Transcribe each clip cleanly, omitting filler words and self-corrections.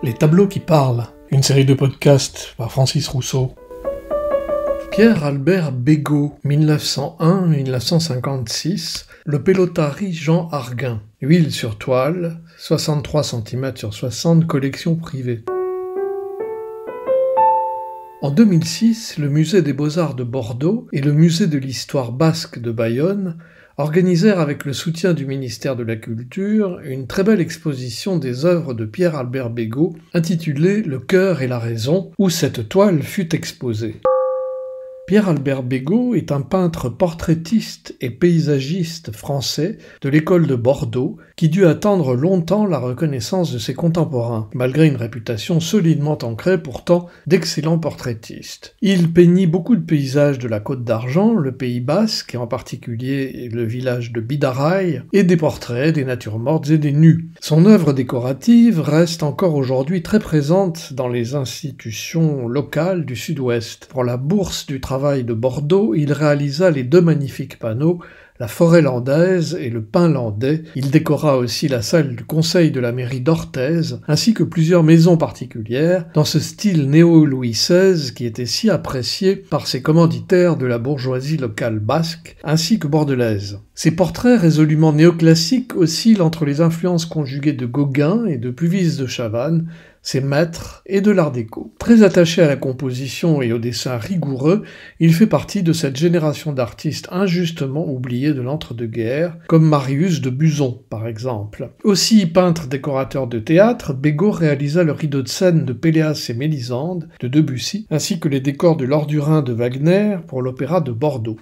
Les tableaux qui parlent, une série de podcasts par Francis Rousseau. Pierre-Albert Bégaud, 1901-1956, le pelotari Jean Arguin. Huile sur toile, 63 cm/60, collection privée. En 2006, le Musée des Beaux-Arts de Bordeaux et le Musée de l'Histoire basque de Bayonne organisèrent avec le soutien du ministère de la Culture une très belle exposition des œuvres de Pierre-Albert Bégaud intitulée « Le cœur et la raison » où cette toile fut exposée. Pierre-Albert Bégaud est un peintre portraitiste et paysagiste français de l'école de Bordeaux qui dut attendre longtemps la reconnaissance de ses contemporains, malgré une réputation solidement ancrée pourtant d'excellent portraitiste. Il peignit beaucoup de paysages de la Côte d'Argent, le Pays basque et en particulier le village de Bidaraï, et des portraits, des natures mortes et des nus. Son œuvre décorative reste encore aujourd'hui très présente dans les institutions locales du Sud-Ouest. Pour la Bourse du Travail de Bordeaux, il réalisa les deux magnifiques panneaux, la forêt landaise et le pin landais. Il décora aussi la salle du conseil de la mairie d'Orthez, ainsi que plusieurs maisons particulières, dans ce style néo-Louis XVI qui était si apprécié par ses commanditaires de la bourgeoisie locale basque, ainsi que bordelaise. Ses portraits résolument néoclassiques oscillent entre les influences conjuguées de Gauguin et de Puvis de Chavannes, ses maîtres et de l'art déco. Très attaché à la composition et au dessin rigoureux, il fait partie de cette génération d'artistes injustement oubliés de l'entre-deux-guerres, comme Marius de Buson, par exemple. Aussi peintre décorateur de théâtre, Bégaud réalisa le rideau de scène de Péléas et Mélisande de Debussy, ainsi que les décors de l'Ordurin de Wagner pour l'Opéra de Bordeaux.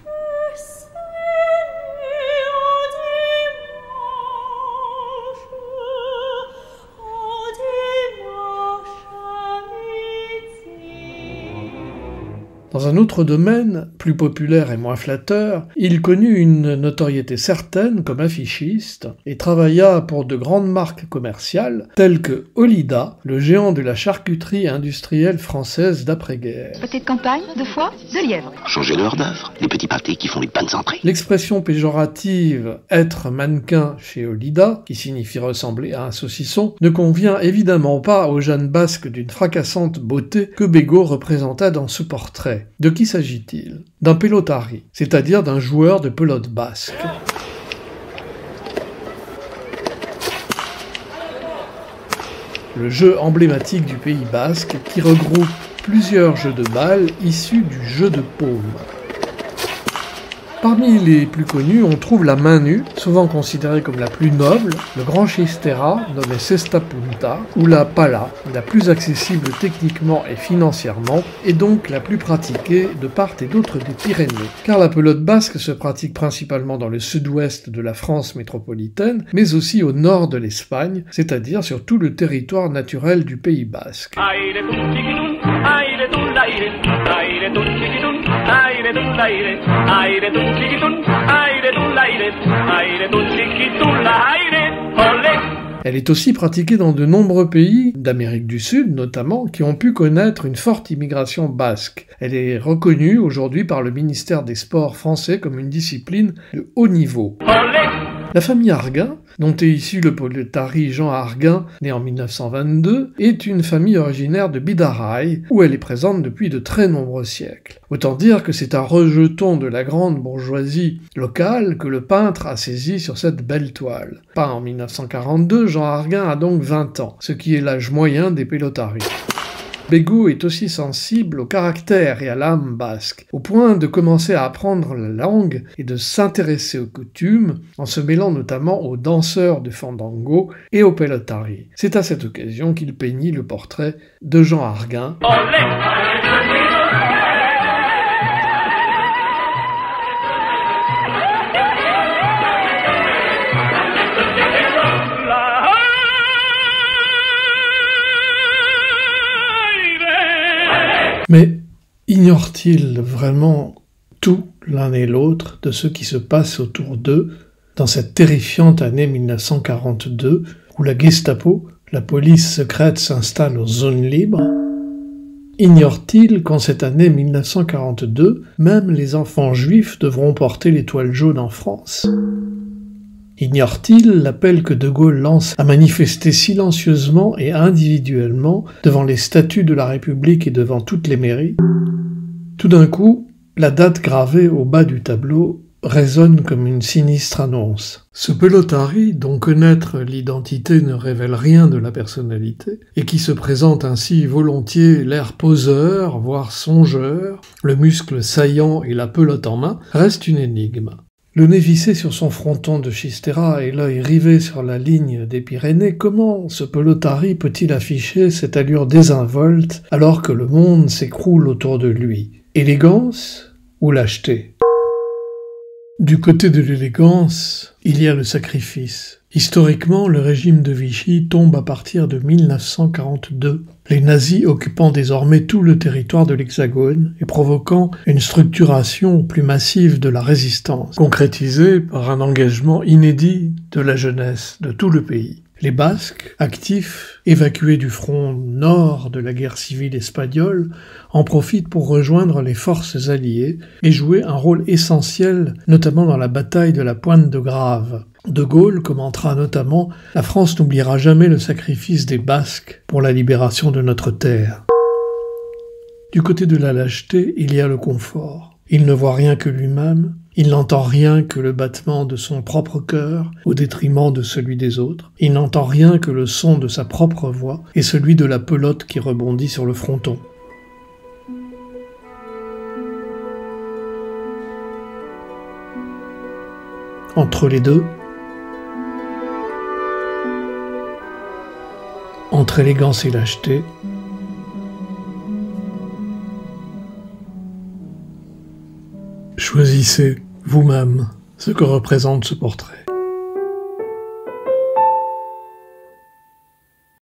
Dans un autre domaine, plus populaire et moins flatteur, il connut une notoriété certaine comme affichiste et travailla pour de grandes marques commerciales telles que Olida, le géant de la charcuterie industrielle française d'après-guerre. Pâté de campagne, de foie, de lièvre. Changer le hors d'œuvre, les petits pâtés qui font les bonnes entrées. L'expression péjorative « être mannequin » chez Olida, qui signifie ressembler à un saucisson, ne convient évidemment pas au jeune basque d'une fracassante beauté que Bégaud représenta dans ce portrait. De qui s'agit-il? D'un pelotari, c'est-à-dire d'un joueur de pelote basque. Le jeu emblématique du Pays basque qui regroupe plusieurs jeux de balles issus du jeu de paume. Parmi les plus connus, on trouve la main nue, souvent considérée comme la plus noble, le grand chistera, nommé cesta punta, ou la pala, la plus accessible techniquement et financièrement, et donc la plus pratiquée de part et d'autre des Pyrénées. Car la pelote basque se pratique principalement dans le sud-ouest de la France métropolitaine, mais aussi au nord de l'Espagne, c'est-à-dire sur tout le territoire naturel du Pays basque. Elle est aussi pratiquée dans de nombreux pays, d'Amérique du Sud notamment, qui ont pu connaître une forte immigration basque. Elle est reconnue aujourd'hui par le ministère des Sports français comme une discipline de haut niveau. La famille Arguin, dont est issu le pelotari Jean Arguin, né en 1922, est une famille originaire de Bidaraï, où elle est présente depuis de très nombreux siècles. Autant dire que c'est un rejeton de la grande bourgeoisie locale que le peintre a saisi sur cette belle toile. Peint en 1942, Jean Arguin a donc 20 ans, ce qui est l'âge moyen des pelotaris. Bégaud est aussi sensible au caractère et à l'âme basque, au point de commencer à apprendre la langue et de s'intéresser aux coutumes, en se mêlant notamment aux danseurs de fandango et aux pelotari. C'est à cette occasion qu'il peignit le portrait de Jean Arguin. Mais ignorent-ils vraiment tout l'un et l'autre de ce qui se passe autour d'eux dans cette terrifiante année 1942 où la Gestapo, la police secrète, s'installe aux zones libres? Ignore-t-il qu'en cette année 1942, même les enfants juifs devront porter l'étoile jaune en France? Ignore-t-il l'appel que De Gaulle lance à manifester silencieusement et individuellement devant les statues de la République et devant toutes les mairies? Tout d'un coup, la date gravée au bas du tableau résonne comme une sinistre annonce. Ce pelotari, dont connaître l'identité ne révèle rien de la personnalité, et qui se présente ainsi volontiers l'air poseur, voire songeur, le muscle saillant et la pelote en main, reste une énigme. Le nez vissé sur son fronton de Chistera et l'œil rivé sur la ligne des Pyrénées, comment ce pelotari peut-il afficher cette allure désinvolte alors que le monde s'écroule autour de lui? Élégance ou lâcheté? Du côté de l'élégance, il y a le sacrifice. Historiquement, le régime de Vichy tombe à partir de 1942, les nazis occupant désormais tout le territoire de l'Hexagone et provoquant une structuration plus massive de la résistance, concrétisée par un engagement inédit de la jeunesse de tout le pays. Les Basques, actifs, évacués du front nord de la guerre civile espagnole, en profitent pour rejoindre les forces alliées et jouer un rôle essentiel, notamment dans la bataille de la Pointe de Grave. De Gaulle commentera notamment « La France n'oubliera jamais le sacrifice des Basques pour la libération de notre terre ». Du côté de la lâcheté, il y a le confort. Il ne voit rien que lui-même, il n'entend rien que le battement de son propre cœur au détriment de celui des autres, il n'entend rien que le son de sa propre voix et celui de la pelote qui rebondit sur le fronton. Entre les deux, entre élégance et lâcheté, choisissez vous-même ce que représente ce portrait.